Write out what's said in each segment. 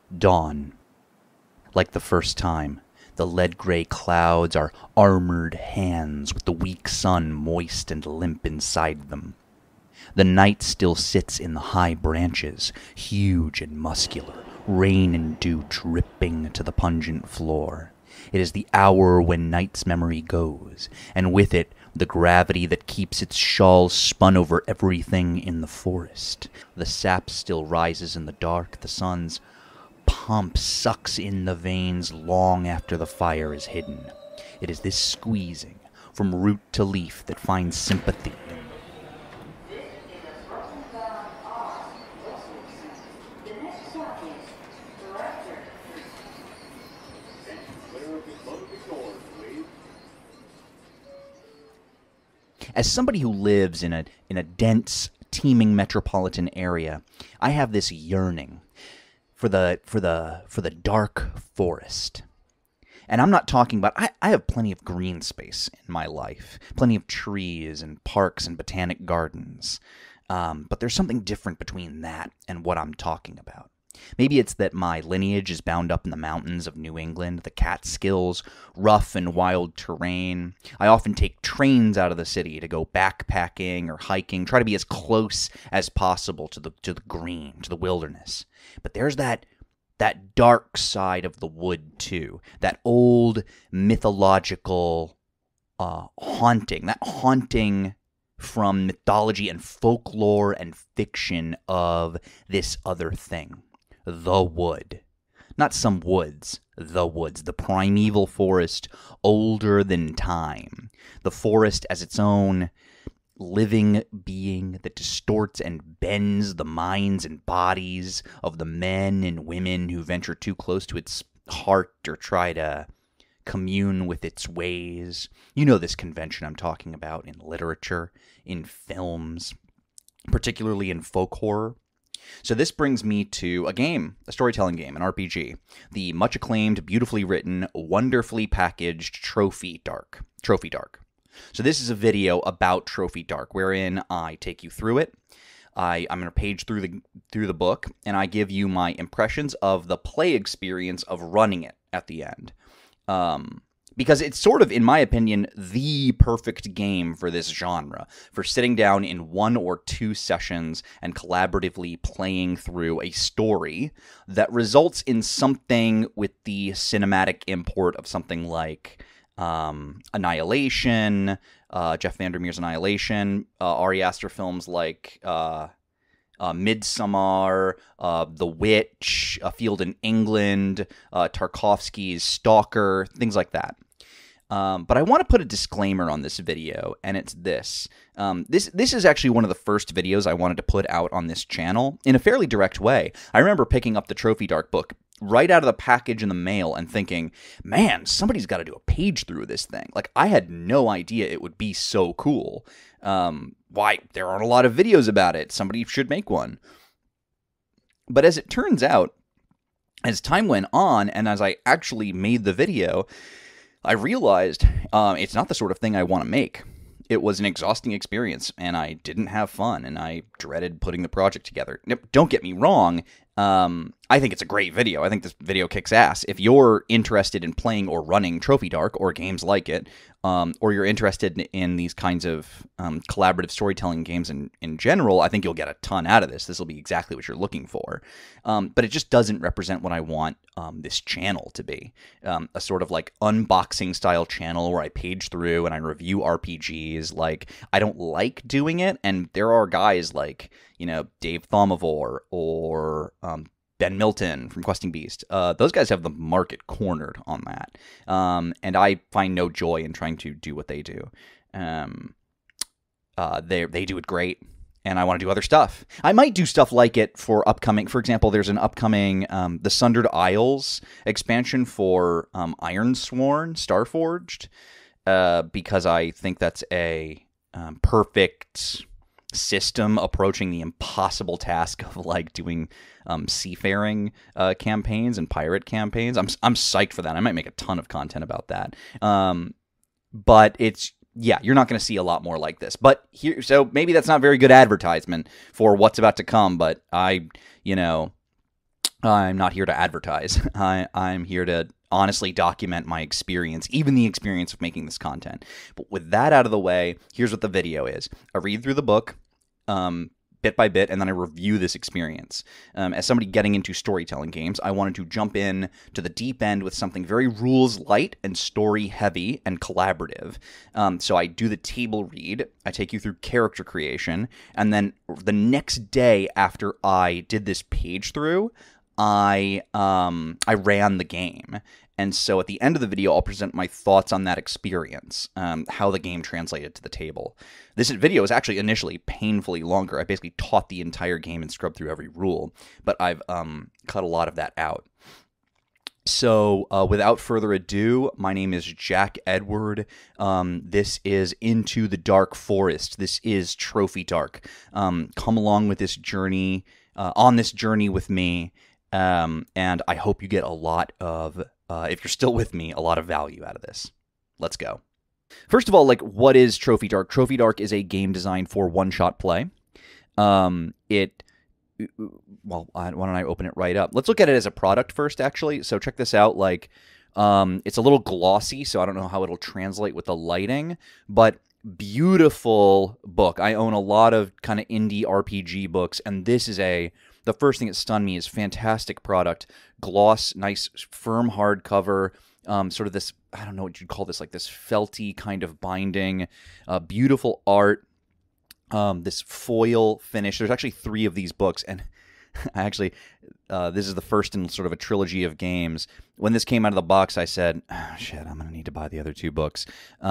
Dawn. Like the first time, the lead-gray clouds are armored hands with the weak sun moist and limp inside them. The night still sits in the high branches, huge and muscular, rain and dew dripping to the pungent floor. It is the hour when night's memory goes, and with it the gravity that keeps its shawl spun over everything in the forest. The sap still rises in the dark, the sun's pump sucks in the veins long after the fire is hidden. It is this squeezing from root to leaf that finds sympathy. As somebody who lives in a dense, teeming metropolitan area, I have this yearning for the dark forest. And I'm not talking about, I have plenty of green space in my life, plenty of trees and parks and botanic gardens. But there's something different between that and what I'm talking about. Maybe it's that my lineage is bound up in the mountains of New England, the Catskills, rough and wild terrain. I often take trains out of the city to go backpacking or hiking, try to be as close as possible to the green, to the wilderness. But there's that dark side of the wood too, that old mythological haunting, that haunting from mythology and folklore and fiction of this other thing. The wood. Not some woods. The woods. The primeval forest, older than time. The forest as its own living being that distorts and bends the minds and bodies of the men and women who venture too close to its heart or try to commune with its ways. You know this convention I'm talking about in literature, in films, particularly in folk horror. So this brings me to a game, a storytelling game, an RPG, the much acclaimed, beautifully written, wonderfully packaged Trophy Dark. Trophy Dark. So this is a video about Trophy Dark, wherein I take you through it. I'm going to page through the book, and I give you my impressions of the play experience of running it at the end. Because it's sort of, in my opinion, the perfect game for this genre, for sitting down in 1 or 2 sessions and collaboratively playing through a story that results in something with the cinematic import of something like Annihilation, Jeff Vandermeer's Annihilation, Ari Aster films like Midsommar, The Witch, A Field in England, Tarkovsky's Stalker, things like that. But I want to put a disclaimer on this video, and it's this. This is actually one of the first videos I wanted to put out on this channel in a fairly direct way. I remember picking up the Trophy Dark book right out of the package in the mail and thinking, man, somebody's got to do a page through this thing. Like, I had no idea it would be so cool. Why, there aren't a lot of videos about it. Somebody should make one. But as it turns out, as time went on, and as I actually made the video, I realized it's not the sort of thing I want to make. It was an exhausting experience, and I didn't have fun, and I dreaded putting the project together. Now, don't get me wrong. I think it's a great video. I think this video kicks ass. If you're interested in playing or running Trophy Dark or games like it, or you're interested in these kinds of collaborative storytelling games in general, I think you'll get a ton out of this. This will be exactly what you're looking for. But it just doesn't represent what I want this channel to be. A sort of like unboxing style channel where I page through and I review RPGs. Like, I don't like doing it, and there are guys like, you know, Dave Thomavor or Ben Milton from Questing Beast. Those guys have the market cornered on that. And I find no joy in trying to do what they do. They do it great, and I want to do other stuff. I might do stuff like it for upcoming. For example, there's an upcoming The Sundered Isles expansion for Ironsworn, Starforged, because I think that's a perfect system approaching the impossible task of like doing seafaring campaigns and pirate campaigns. I'm psyched for that. I might make a ton of content about that. But it's, yeah, you're not going to see a lot more like this. But here, so maybe that's not very good advertisement for what's about to come. But I I'm not here to advertise. I'm here to honestly document my experience, even the experience of making this content. But with that out of the way, here's what the video is. I read through the book bit by bit, and then I review this experience. As somebody getting into storytelling games, I wanted to jump in to the deep end with something very rules light and story heavy and collaborative. So I do the table read, I take you through character creation, and then the next day after I did this page through, I ran the game. And so at the end of the video, I'll present my thoughts on that experience, how the game translated to the table. This video is actually initially painfully longer. I basically taught the entire game and scrubbed through every rule, but I've cut a lot of that out. So without further ado, my name is Jack Edward. This is Into the Dark Forest. This is Trophy Dark. Come along with this journey, on this journey with me, and I hope you get a lot of, if you're still with me, a lot of value out of this. Let's go. First of all, like, what is Trophy Dark? Trophy Dark is a game designed for one-shot play. Well, why don't I open it right up? Let's look at it as a product first, actually. So check this out. Like, it's a little glossy, so I don't know how it'll translate with the lighting, but beautiful book. I own a lot of kind of indie RPG books, and this is the first thing that stunned me is fantastic product. Gloss, nice, firm hardcover, sort of this, I don't know what you'd call this, like this felty kind of binding, beautiful art, this foil finish. There's actually 3 of these books, and I actually, this is the first in sort of a trilogy of games. When this came out of the box, I said, oh, shit, I'm going to need to buy the other 2 books.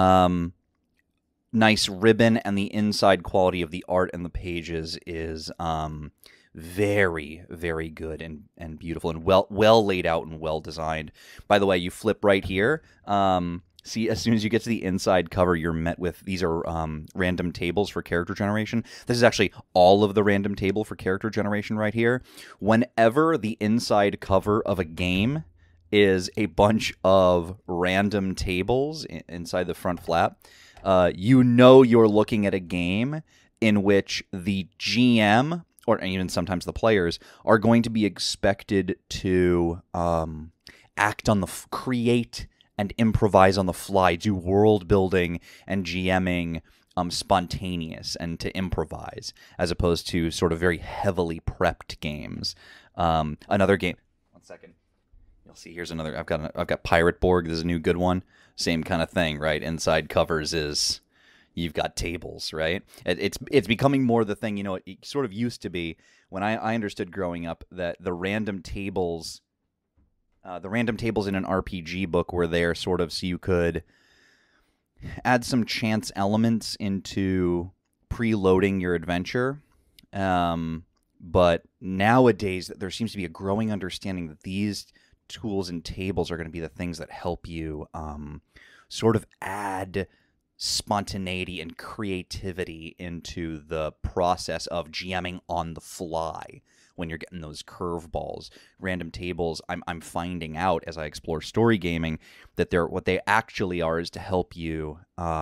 Nice ribbon, and the inside quality of the art and the pages is very, very good and beautiful and well laid out and well designed. By the way, you flip right here. See, as soon as you get to the inside cover, you're met with, these are random tables for character generation. This is actually all of the random table for character generation right here. Whenever the inside cover of a game is a bunch of random tables inside the front flap, you know you're looking at a game in which the GM, or even sometimes the players, are going to be expected to act on create and improvise on the fly, do world building and GMing spontaneous, and to improvise, as opposed to sort of very heavily prepped games. Another game. 1 second. You'll see. Here's another. I've got Pirate Borg. This is a new good one. Same kind of thing, right? Inside covers is, you've got tables, right? It's becoming more the thing, you know, it sort of used to be when I understood growing up that the random tables in an RPG book were there sort of so you could add some chance elements into preloading your adventure. But nowadays there seems to be a growing understanding that these tools and tables are going to be the things that help you sort of add spontaneity and creativity into the process of GMing on the fly when you're getting those curveballs. Random tables, I'm finding out as I explore story gaming that what they actually are is to help you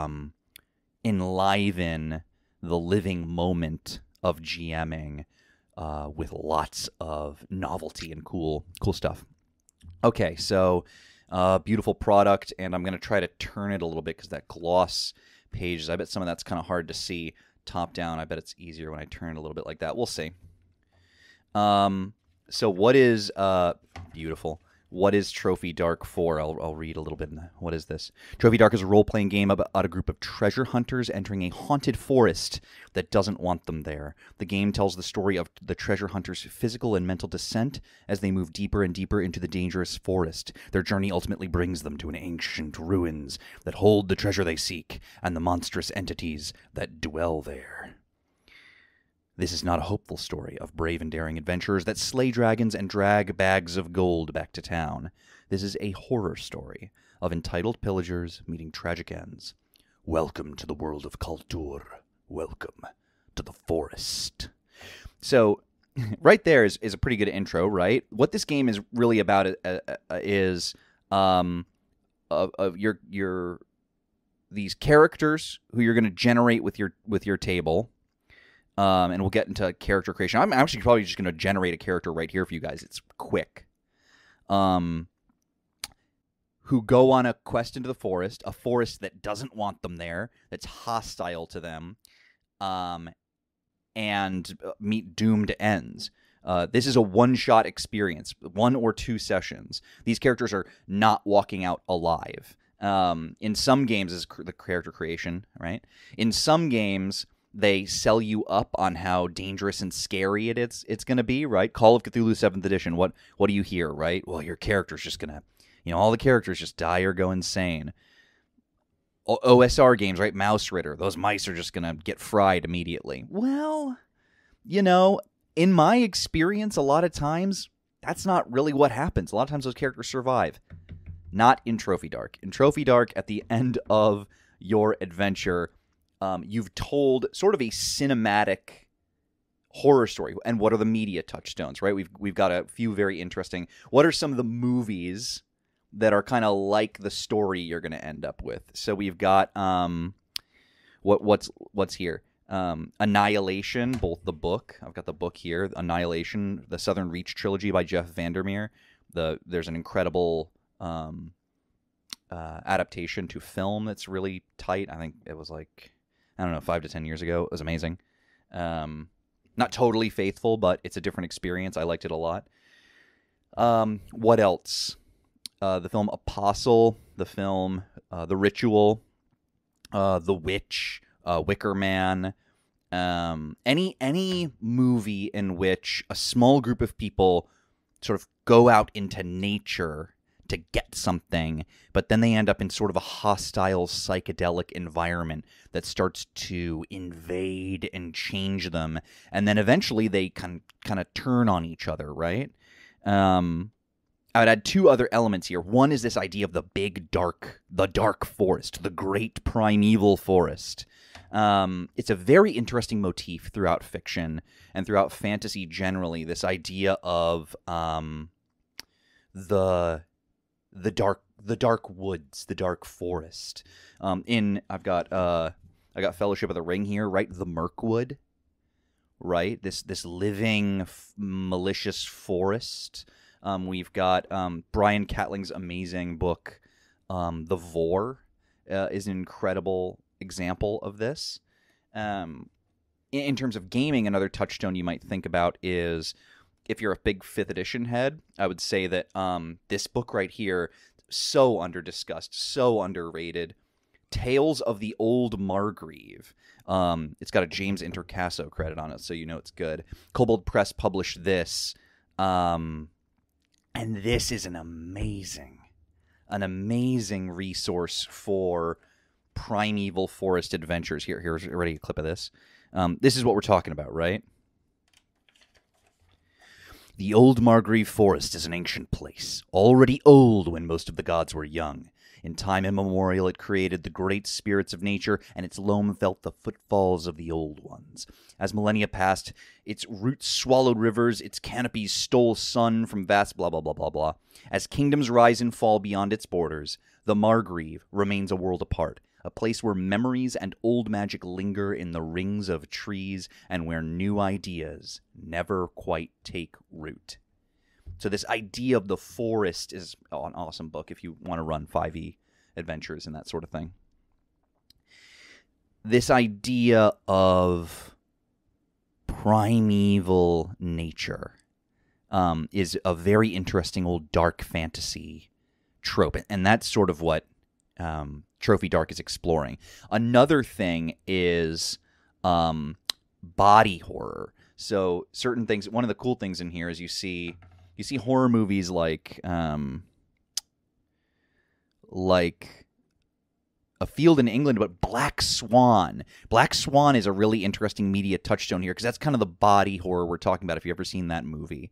enliven the living moment of GMing with lots of novelty and cool stuff. Okay, so beautiful product, and I'm going to try to turn it a little bit because that gloss pages, I bet some of that's kind of hard to see top down. I bet it's easier when I turn it a little bit like that. We'll see. So what is beautiful? What is Trophy Dark for? I'll read a little bit. What is this? Trophy Dark is a role-playing game about a group of treasure hunters entering a haunted forest that doesn't want them there. The game tells the story of the treasure hunters' physical and mental descent as they move deeper and deeper into the dangerous forest. Their journey ultimately brings them to an ancient ruins that hold the treasure they seek and the monstrous entities that dwell there. This is not a hopeful story of brave and daring adventurers that slay dragons and drag bags of gold back to town. This is a horror story of entitled pillagers meeting tragic ends. Welcome to the world of Kultur. Welcome to the forest. So, right there is a pretty good intro, right? What this game is really about is these characters who you're going to generate with your table. And we'll get into character creation. I'm actually probably just going to generate a character right here for you guys. It's quick. Who go on a quest into the forest, a forest that doesn't want them there, that's hostile to them, and meet doomed ends. This is a one-shot experience, 1 or 2 sessions. These characters are not walking out alive. In some games, is the character creation, right? In some games, they sell you up on how dangerous and scary it's going to be, right? Call of Cthulhu 7th Edition, what do you hear, right? Well, your character's just going to, all the characters just die or go insane. OSR games, right? Mouse Ritter, those mice are just going to get fried immediately. Well, in my experience, a lot of times, that's not really what happens. A lot of times those characters survive. Not in Trophy Dark. In Trophy Dark, at the end of your adventure, you've told sort of a cinematic horror story. And what are the media touchstones, right? We've got a few very interesting... What are some of the movies that are kind of like the story you're going to end up with? So we've got... what's here? Annihilation, both the book. I've got the book here. Annihilation, the Southern Reach trilogy by Jeff Vandermeer. There's an incredible adaptation to film that's really tight. I think it was 5 to 10 years ago. It was amazing. Not totally faithful, but it's a different experience. I liked it a lot. What else? The film Apostle, the film The Ritual, The Witch, Wicker Man, any movie in which a small group of people sort of go out into nature to get something, but then they end up in sort of a hostile psychedelic environment that starts to invade and change them, and then eventually they kind of turn on each other, right? I would add 2 other elements here. One is this idea of the dark forest, the great primeval forest. It's a very interesting motif throughout fiction and throughout fantasy generally, this idea of the dark woods, the dark forest. I got Fellowship of the Ring here, right? The Mirkwood, right? This living malicious forest. We've got Brian Catling's amazing book, The Vor, is an incredible example of this. In terms of gaming, another touchstone you might think about is, if you're a big 5th edition head, I would say that this book right here, so under-discussed, so underrated, Tales of the Old Margreve. It's got a James Intercasso credit on it, so you know it's good. Kobold Press published this, and this is an amazing resource for primeval forest adventures. Here's already a clip of this. This is what we're talking about, right? The Old Margreve Forest is an ancient place, already old when most of the gods were young. In time immemorial, it created the great spirits of nature, and its loam felt the footfalls of the old ones. As millennia passed, its roots swallowed rivers, its canopies stole sun from vast blah blah blah blah blah. As kingdoms rise and fall beyond its borders, the Margreve remains a world apart, a place where memories and old magic linger in the rings of trees, and where new ideas never quite take root. So this idea of the forest is an awesome book if you want to run 5e adventures and that sort of thing. This idea of primeval nature is a very interesting old dark fantasy trope, and that's sort of what Trophy Dark is exploring. Another thing is body horror. So certain things, one of the cool things in here is you see horror movies like A Field in England, but Black Swan. Black Swan is a really interesting media touchstone here, because that's kind of the body horror we're talking about, if you've ever seen that movie,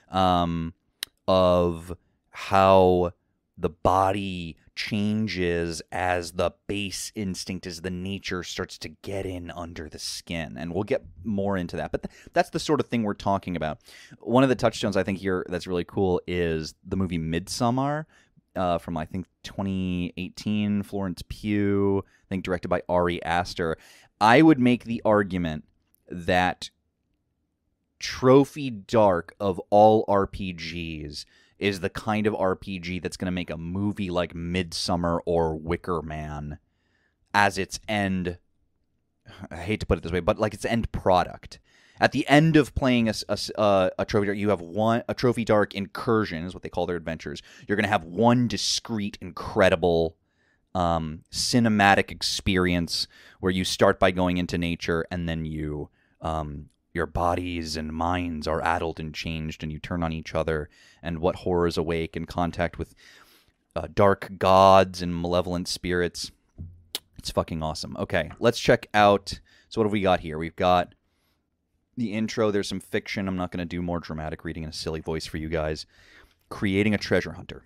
of how the body changes as the base instinct, as the nature starts to get in under the skin. And we'll get more into that. But that's the sort of thing we're talking about. One of the touchstones I think here that's really cool is the movie Midsommar, from, I think, 2018, Florence Pugh, I think directed by Ari Aster. I would make the argument that Trophy Dark of all RPGs is the kind of RPG that's going to make a movie like Midsummer or Wicker Man as its end. I hate to put it this way, but like its end product. At the end of playing a Trophy Dark, you have a Trophy Dark incursion, is what they call their adventures. You're going to have one discrete, incredible cinematic experience where you start by going into nature, and then you your bodies and minds are addled and changed, and you turn on each other, and what horrors awake in contact with dark gods and malevolent spirits. It's fucking awesome. Okay, let's check out. So what have we got here? We've got the intro. There's some fiction. I'm not going to do more dramatic reading in a silly voice for you guys. Creating a treasure hunter.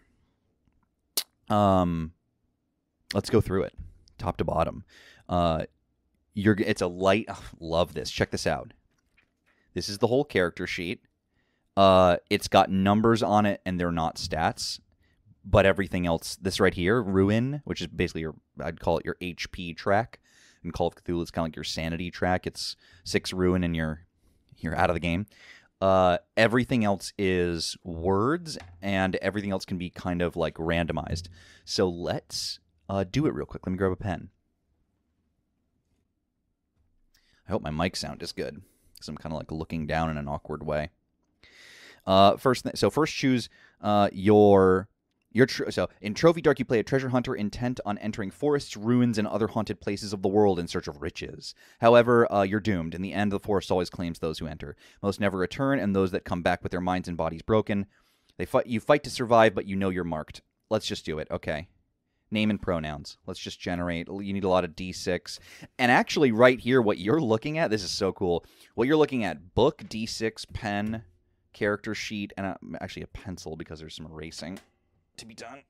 Let's go through it, top to bottom. It's a light. Love this. Check this out. This is the whole character sheet. It's got numbers on it, and they're not stats. But everything else, this right here, Ruin, which is basically I'd call it your HP track. In Call of Cthulhu, it's kind of like your sanity track. It's 6 Ruin, and you're out of the game. Everything else is words, and everything else can be kind of like randomized. So let's do it real quick. Let me grab a pen. I hope my mic sound is good, because I'm kind of like looking down in an awkward way. First choose so in Trophy Dark, you play a treasure hunter intent on entering forests, ruins, and other haunted places of the world in search of riches. However, you're doomed. In the end, the forest always claims those who enter. Most never return, and those that come back with their minds and bodies broken. You fight to survive, but you know you're marked. Let's just do it. Okay. Name and pronouns. Let's just generate. You need a lot of D6. And actually, right here, what you're looking at, this is so cool. What you're looking at, book, D6, pen, character sheet, and actually a pencil because there's some erasing to be done.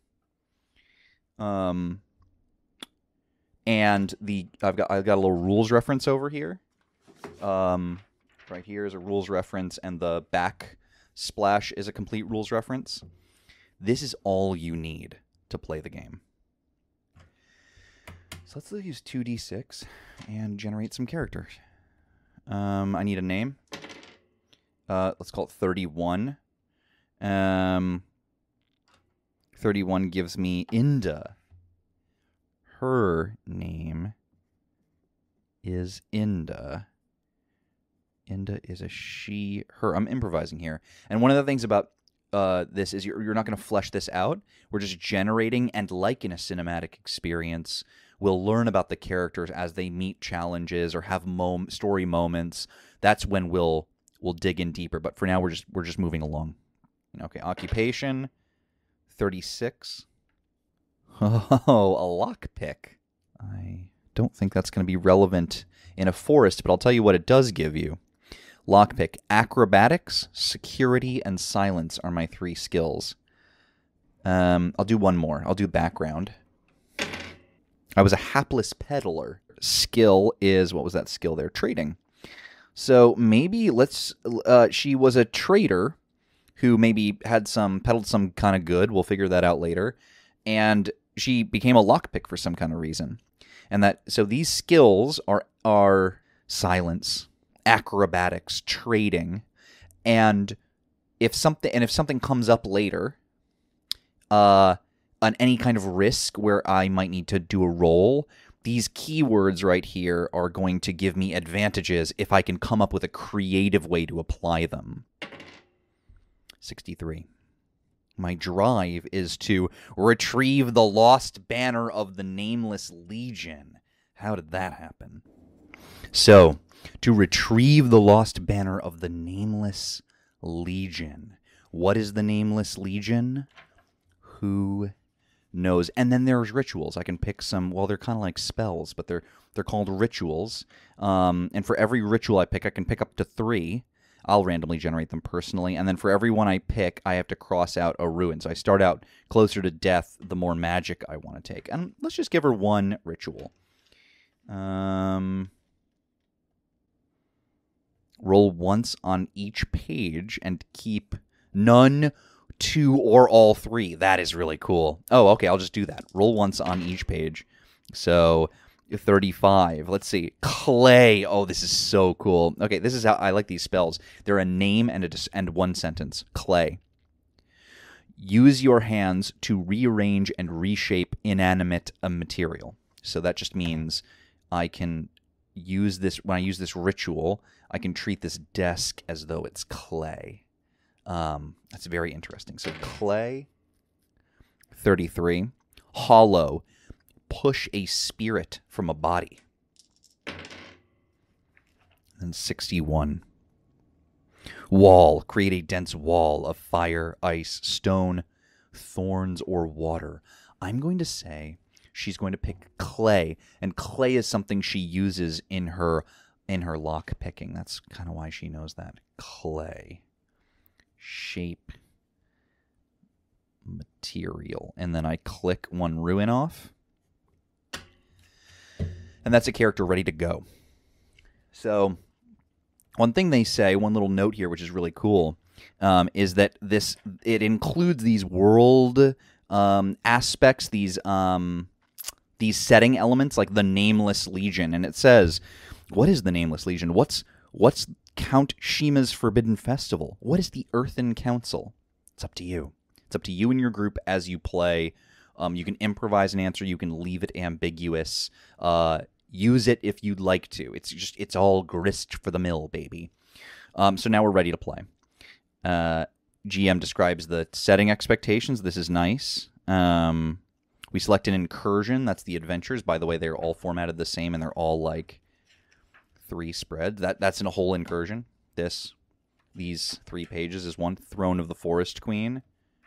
And I've got a little rules reference over here. Right here is a rules reference, and the back splash is a complete rules reference. This is all you need to play the game. So let's use 2d6 and generate some characters. I need a name. Let's call it 31. 31 gives me Inda. Her name is Inda. Inda is a she, her. I'm improvising here. And one of the things about this is you're not going to flesh this out. We're just generating, and like in a cinematic experience, we'll learn about the characters as they meet challenges or have story moments. That's when we'll dig in deeper. But for now, we're just moving along. Okay, occupation. 36. Oh, a lockpick. I don't think that's going to be relevant in a forest, but I'll tell you what it does give you. Lockpick. Acrobatics, security, and silence are my 3 skills. I'll do one more. I'll do background. I was a hapless peddler. Skill is, what was that skill there? Trading. So maybe she was a trader who maybe peddled some kind of good. We'll figure that out later. And she became a lockpick for some kind of reason. And so these skills are silence, acrobatics, trading, and if something comes up later, on any kind of risk where I might need to do a roll, these keywords right here are going to give me advantages if I can come up with a creative way to apply them. 63. My drive is to retrieve the lost banner of the Nameless Legion. How did that happen? So, to retrieve the lost banner of the Nameless Legion. What is the Nameless Legion? Who knows? And then there's rituals. I can pick some, well, they're kind of like spells, but they're called rituals. And for every ritual I can pick up to 3. I'll randomly generate them personally, and then for every one I pick, I have to cross out a ruin. So I start out closer to death, the more magic I want to take. And let's just give her 1 ritual. Roll once on each page and keep none, 2, or all 3. That is really cool. Oh, okay, I'll just do that. Roll once on each page. So 35. Let's see. Clay. Oh, this is so cool. Okay, this is how I like these spells. They're a name and one sentence. Clay. Use your hands to rearrange and reshape inanimate material. So that just means I can use this, when I use this ritual, I can treat this desk as though it's clay. That's very interesting. So clay. 33. Hollow. Push a spirit from a body. And 61. Wall. Create a dense wall of fire, ice, stone, thorns, or water. I'm going to say she's going to pick clay, and clay is something she uses in her lock picking. That's kind of why she knows that. Clay. Shape. Material. And then I click one ruin off. And that's a character ready to go. So, one thing they say, one little note here, which is really cool, is that it includes these world aspects, these setting elements, like the Nameless Legion. And it says, what is the Nameless Legion? What's Count Shima's Forbidden Festival? What is the Earthen Council? It's up to you. It's up to you and your group as you play. You can improvise an answer. You can leave it ambiguous. Use it if you'd like to. It's all grist for the mill, baby. So now we're ready to play. GM describes the setting expectations. This is nice. We select an incursion. That's the adventures. By the way, they're all formatted the same, and they're all like 3 spreads. That's in a whole incursion. These 3 pages is one. Throne of the Forest Queen.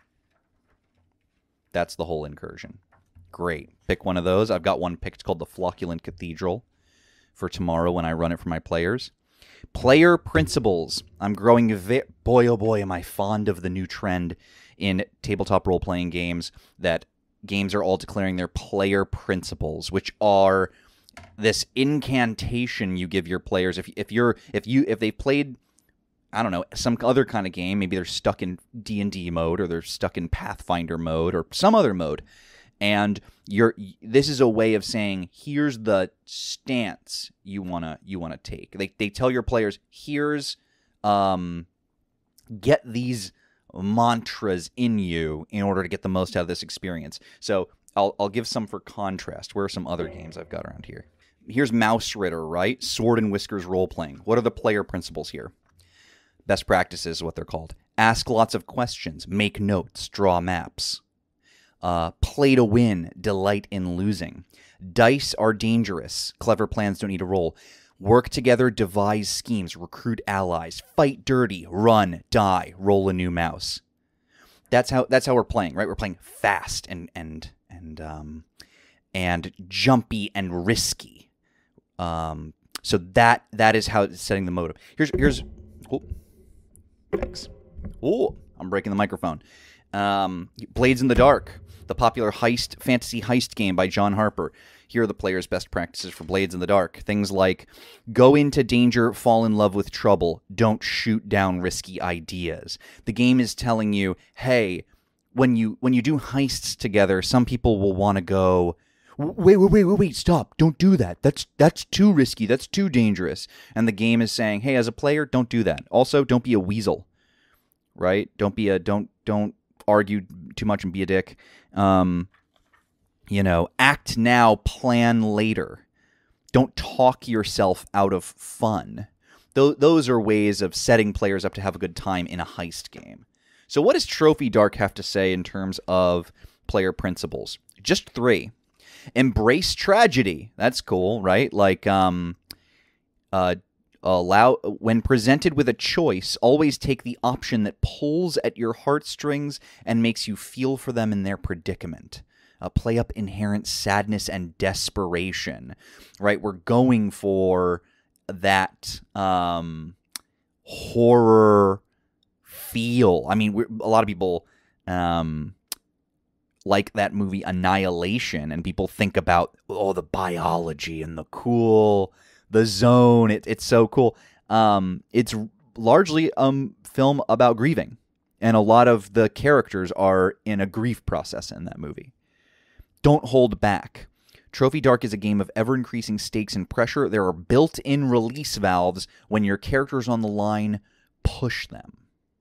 That's the whole incursion. Great. Pick one of those. I've got one picked called the Flocculent Cathedral for tomorrow when I run it for my players. Player principles. I'm growing boy, oh boy, am I fond of the new trend in tabletop role-playing games that games are all declaring their player principles, which are this incantation you give your players. If they've played, I don't know, some other kind of game, maybe they're stuck in D&D mode, or they're stuck in Pathfinder mode, or some other mode, and this is a way of saying, here's the stance you wanna take. They tell your players, here's get these mantras in you in order to get the most out of this experience. So I'll give some for contrast. Where are some other games I've got around here? Here's Mouse Ritter, right? Sword and Whiskers role-playing. What are the player principles here? Best practices is what they're called. Ask lots of questions. Make notes. Draw maps. Play to win. Delight in losing. Dice are dangerous. Clever plans don't need a roll. Work together. Devise schemes. Recruit allies. Fight dirty. Run. Die. Roll a new mouse. That's how we're playing, right? We're playing fast and jumpy and risky. So that is how it's setting the motive. Here's. Oh, thanks. Oh, I'm breaking the microphone. Blades in the Dark, the popular fantasy heist game by John Harper. Here are the player's best practices for Blades in the Dark. Things like, go into danger, fall in love with trouble, don't shoot down risky ideas. The game is telling you, hey, when you do heists together, some people will want to go, wait, stop, don't do that. That's too risky, that's too dangerous. And the game is saying, hey, as a player, don't do that. Also, don't be a weasel, right? Don't argue too much and be a dick. Act now, plan later. Don't talk yourself out of fun. Those are ways of setting players up to have a good time in a heist game. So what does Trophy Dark have to say in terms of player principles? Just 3. Embrace tragedy. That's cool, right? Like, when presented with a choice, always take the option that pulls at your heartstrings and makes you feel for them in their predicament. Play up inherent sadness and desperation, right? We're going for that horror feel. I mean, a lot of people like that movie Annihilation, and people think about, the biology and the zone. It's so cool. It's largely a film about grieving, and a lot of the characters are in a grief process in that movie. Don't hold back. Trophy Dark is a game of ever-increasing stakes and pressure. There are built-in release valves when your character's on the line. Push them.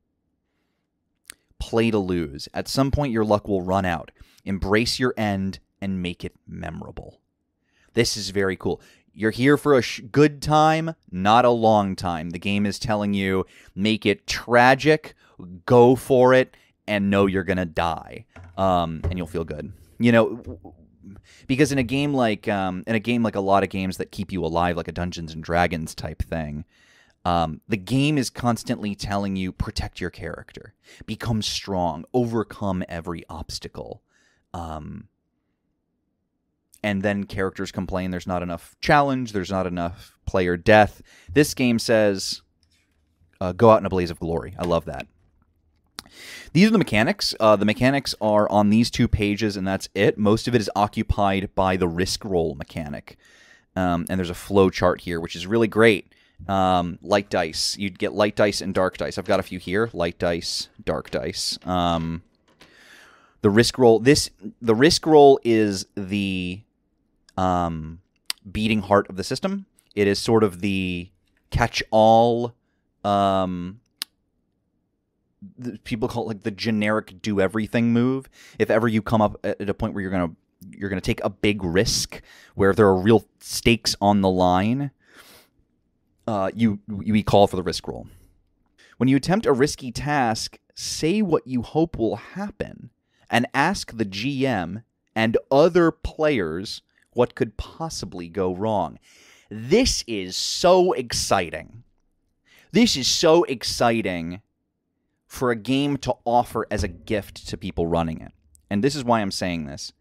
Play to lose. At some point, your luck will run out. Embrace your end and make it memorable. This is very cool. You're here for a good time, not a long time. The game is telling you, make it tragic, go for it, and know you're going to die. And you'll feel good. You know, because in a game like a lot of games that keep you alive, like a Dungeons and Dragons type thing, the game is constantly telling you, protect your character, become strong, overcome every obstacle. And then characters complain there's not enough challenge, there's not enough player death. This game says, go out in a blaze of glory. I love that. These are the mechanics. The mechanics are on these 2 pages, and that's it. Most of it is occupied by the risk roll mechanic. And there's a flow chart here, which is really great. Light dice. You'd get light dice and dark dice. I've got a few here. Light dice, dark dice. The risk roll. The risk roll is the beating heart of the system. It is sort of the catch-all. People call it like the generic do everything move. If ever you come up at a point where you're gonna take a big risk, where there are real stakes on the line, you call for the risk roll. When you attempt a risky task, say what you hope will happen, and ask the GM and other players what could possibly go wrong. This is so exciting. This is so exciting for a game to offer as a gift to people running it. And this is why I'm saying this.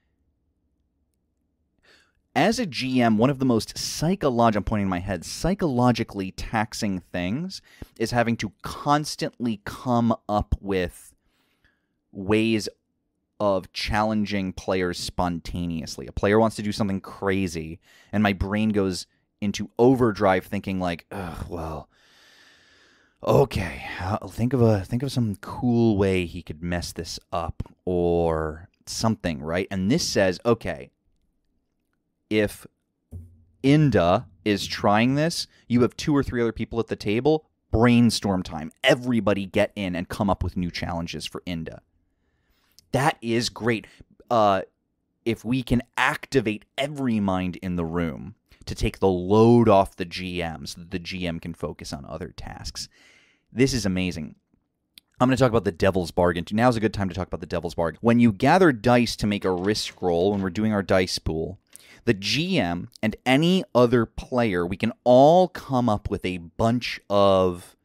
As a GM, one of the most I'm pointing in my head, psychologically taxing things is having to constantly come up with ways of challenging players spontaneously. A player wants to do something crazy, and my brain goes into overdrive thinking like, well, okay, think of some cool way he could mess this up or something, right? And this says, okay, if Inda is trying this, you have 2 or 3 other people at the table, brainstorm time. Everybody get in and come up with new challenges for Inda. That is great. If we can activate every mind in the room to take the load off the GM so that the GM can focus on other tasks. This is amazing. I'm going to talk about the Devil's Bargain. Now's a good time to talk about the Devil's Bargain. When you gather dice to make a risk roll, when we're doing our dice pool, the GM and any other player, we can all come up with a bunch of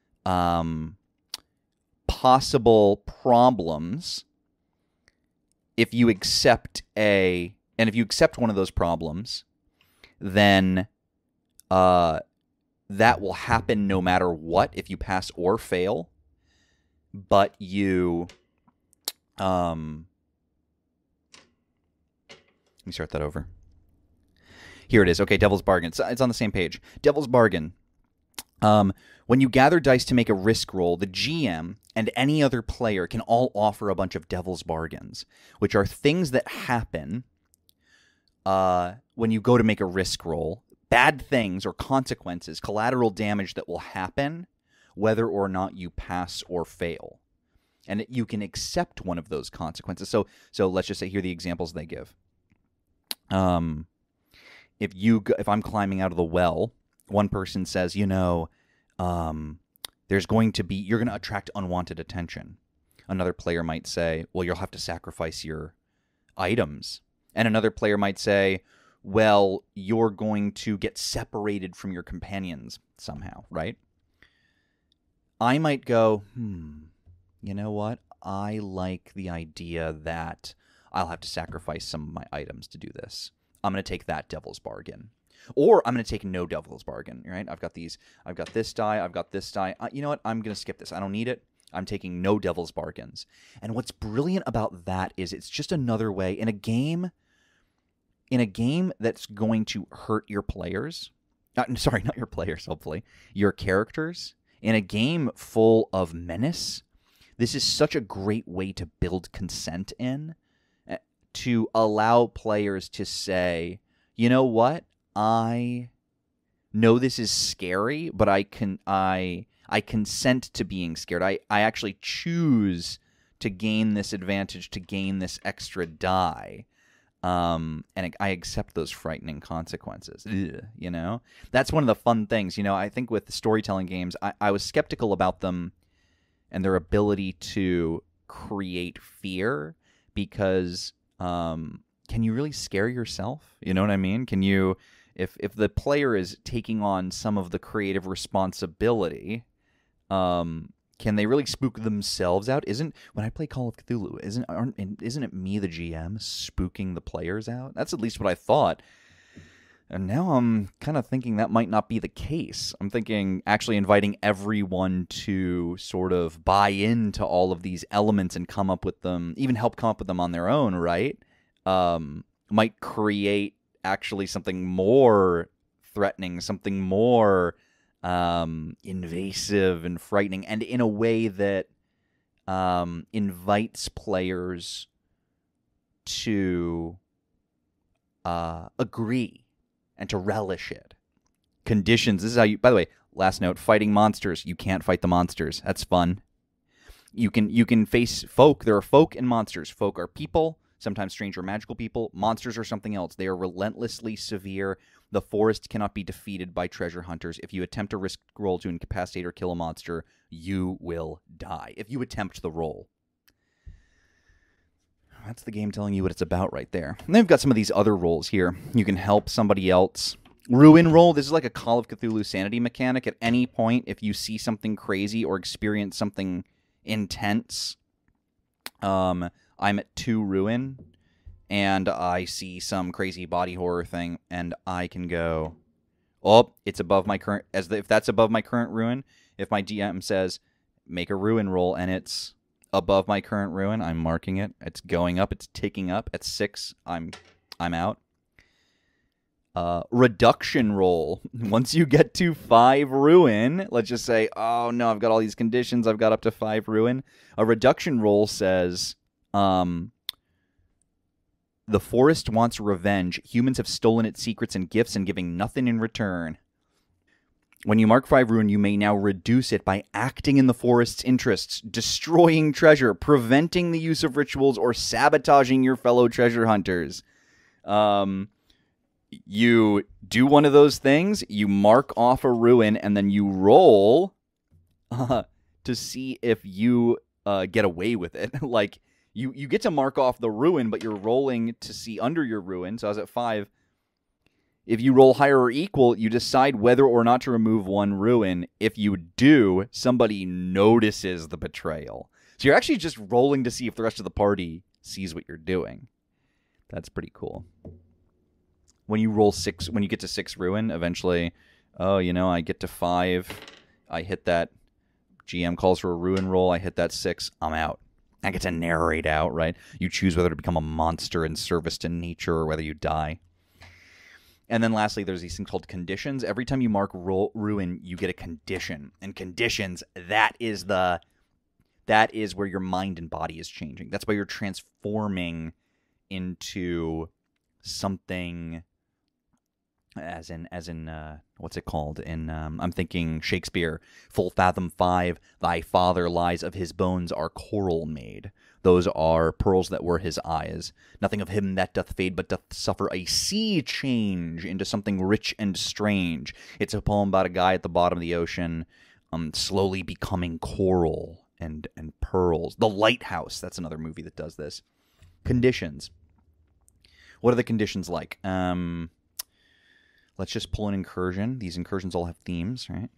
possible problems. If you accept one of those problems, then that will happen no matter what if you pass or fail. But you, let me start that over. Here it is. Okay, Devil's Bargain. It's on the same page. Devil's Bargain. When you gather dice to make a risk roll, the GM and any other player can all offer a bunch of Devil's Bargains, which are things that happen when you go to make a risk roll. Bad things or consequences, collateral damage that will happen whether or not you pass or fail. And you can accept one of those consequences. So let's just say here are the examples they give. If I'm climbing out of the well, one person says, you're going to attract unwanted attention. Another player might say, well, you'll have to sacrifice your items. And another player might say, well, you're going to get separated from your companions somehow, right? I might go, you know what? I like the idea that I'll have to sacrifice some of my items to do this. I'm going to take that Devil's Bargain. Or I'm going to take no Devil's Bargain, right? I've got this die, I've got this die. You know what? I'm going to skip this. I don't need it. I'm taking no Devil's Bargains. And what's brilliant about that is it's just another way in a game that's going to hurt your players. Sorry, not your players, hopefully. Your characters. In a game full of menace, this is such a great way to build consent in, to allow players to say, you know what, I know this is scary, but I consent to being scared. I actually choose to gain this advantage, to gain this extra die. And I accept those frightening consequences. You know, that's one of the fun things. You know, I think with the storytelling games, I was skeptical about them and their ability to create fear because can you really scare yourself? You know what I mean? Can you, if the player is taking on some of the creative responsibility, can they really spook themselves out? When I play Call of Cthulhu, isn't it me, the GM, spooking the players out? That's at least what I thought. And now I'm kind of thinking that might not be the case. I'm thinking actually inviting everyone to sort of buy into all of these elements and come up with them, even help come up with them on their own, right? Might create actually something more threatening, something more invasive and frightening, and in a way that invites players to agree and to relish it. Conditions. This is how you, by the way, last note, fighting monsters. You can't fight the monsters. That's fun. You can face folk. There are folk and monsters. Folk are people, sometimes strange or magical people. Monsters are something else. They are relentlessly severe. The forest cannot be defeated by treasure hunters. If you attempt a risk roll to incapacitate or kill a monster, you will die. If you attempt the roll. That's the game telling you what it's about right there. And then we've got some of these other rolls here. You can help somebody else. Ruin roll. This is like a Call of Cthulhu sanity mechanic. At any point, if you see something crazy or experience something intense, I'm at 2 ruin, and I see some crazy body horror thing, and I can go, oh, it's above my current, if that's above my current ruin, if my DM says, make a ruin roll, and it's above my current ruin, I'm marking it. It's going up. It's ticking up. At 6, I'm out. Reduction roll. Once you get to 5 ruin, let's just say, oh no, I've got all these conditions. I've got up to 5 ruin. A reduction roll says, the forest wants revenge. Humans have stolen its secrets and gifts and giving nothing in return. When you mark 5 ruin, you may now reduce it by acting in the forest's interests, destroying treasure, preventing the use of rituals, or sabotaging your fellow treasure hunters. You do one of those things, you mark off a ruin, and then you roll to see if you get away with it. Like, you get to mark off the ruin, but you're rolling to see under your ruin. So I was at 5. If you roll higher or equal, you decide whether or not to remove 1 ruin. If you do, somebody notices the betrayal. So you're actually just rolling to see if the rest of the party sees what you're doing. That's pretty cool. When you roll 6, when you get to 6 ruin, eventually, oh, you know, I get to 5. I hit that. GM calls for a ruin roll. I hit that 6. I'm out. I get to narrate out, right? You choose whether to become a monster in service to nature or whether you die. And then lastly, there's these things called conditions. Every time you mark ruin, you get a condition. And conditions, that is where your mind and body is changing. That's why you're transforming into something, as in what's it called? I'm thinking Shakespeare. Full fathom 5, thy father lies, of his bones are coral made. Those are pearls that were his eyes. Nothing of him that doth fade, but doth suffer a sea change into something rich and strange. It's a poem about a guy at the bottom of the ocean, slowly becoming coral and pearls. The Lighthouse, that's another movie that does this. Conditions. What are the conditions like? Let's just pull an incursion. These incursions all have themes, right?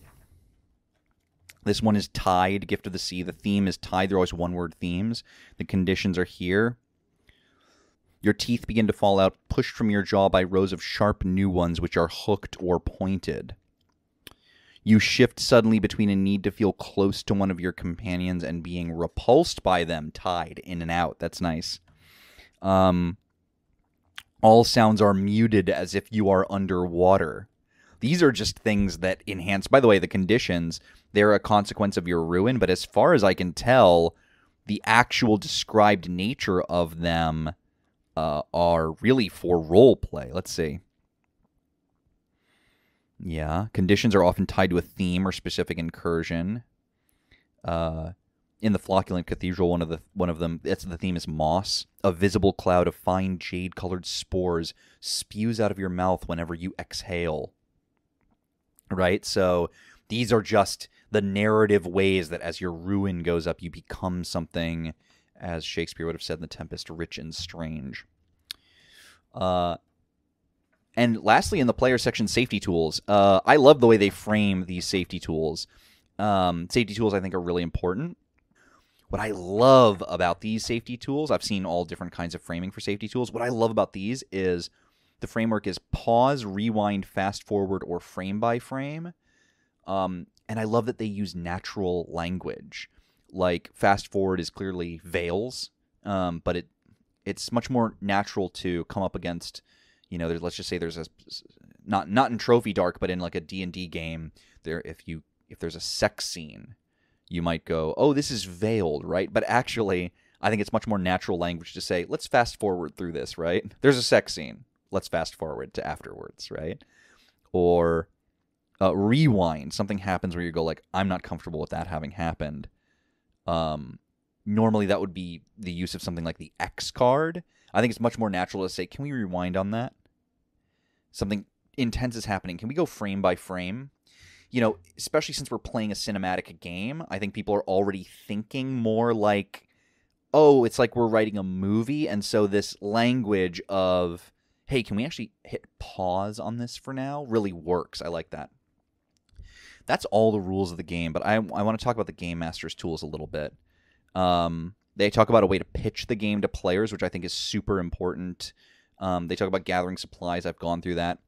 This one is Tide, Gift of the Sea. The theme is Tide. They're always one-word themes. The conditions are here. Your teeth begin to fall out, pushed from your jaw by rows of sharp new ones which are hooked or pointed. You shift suddenly between a need to feel close to one of your companions and being repulsed by them. Tide, in and out. That's nice. All sounds are muted as if you are underwater. These are just things that enhance. By the way, the conditions, they're a consequence of your ruin, but as far as I can tell, the actual described nature of them are really for role play. Let's see. Yeah, conditions are often tied to a theme or specific incursion. In the Flocculent Cathedral, one of them, the theme is moss. A visible cloud of fine jade-colored spores spews out of your mouth whenever you exhale. Right? So these are just the narrative ways that as your ruin goes up, you become something, as Shakespeare would have said in The Tempest, rich and strange. And lastly, in the player section, safety tools. I love the way they frame these safety tools. Safety tools, I think, are really important. What I love about these safety tools, I've seen all different kinds of framing for safety tools. What I love about these is the framework is pause, rewind, fast forward, or frame by frame. And I love that they use natural language. Like fast forward is clearly veils, but it's much more natural to come up against, let's just say there's a, not in Trophy Dark, but in like a D&D game, if there's a sex scene, you might go, oh, this is veiled, right? But actually, I think it's much more natural language to say, let's fast forward through this, right? There's a sex scene. Let's fast forward to afterwards, right? Or rewind. Something happens where you go like, I'm not comfortable with that having happened. Normally, that would be the use of something like the X card. I think it's much more natural to say, can we rewind on that? Something intense is happening. Can we go frame by frame? Especially since we're playing a cinematic game, I think people are already thinking more like, oh, it's like we're writing a movie. And so this language of, hey, can we actually hit pause on this for now, really works. I like that. That's all the rules of the game, but I want to talk about the Game Master's tools a little bit. They talk about a way to pitch the game to players, which I think is super important. They talk about gathering supplies. I've gone through that.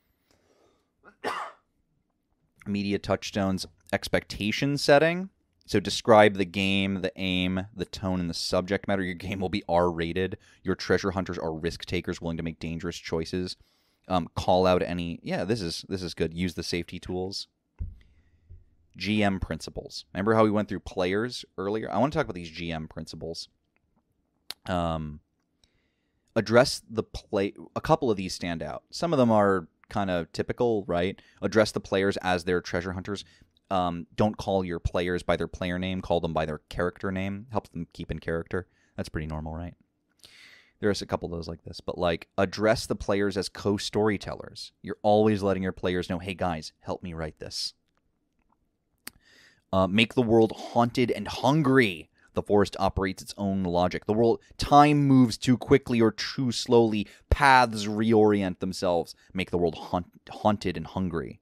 Media touchstones, expectation setting. So describe the game, the aim, the tone, and the subject matter. Your game will be R-rated. Your treasure hunters are risk takers willing to make dangerous choices. Call out any... Yeah, this is good. Use the safety tools. GM principles. Remember how we went through players earlier? I want to talk about these GM principles. Address the play... A couple of these stand out. Some of them are kind of typical, right? Address the players as their treasure hunters. Don't call your players by their player name. Call them by their character name. Helps them keep in character. That's pretty normal, right? There's a couple of those like this. But like, address the players as co-storytellers. You're always letting your players know, hey guys, help me write this. Make the world haunted and hungry. The forest operates its own logic. Time moves too quickly or too slowly. Paths reorient themselves. Make the world haunted and hungry.